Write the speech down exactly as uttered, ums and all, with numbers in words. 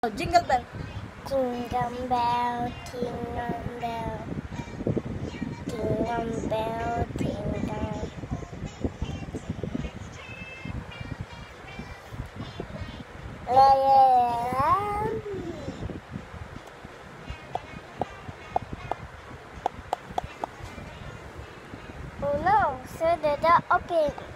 Jingle bell. Jingle bell, jingle bell, jingle bell, jingle. La la la. Oh no, so the door open.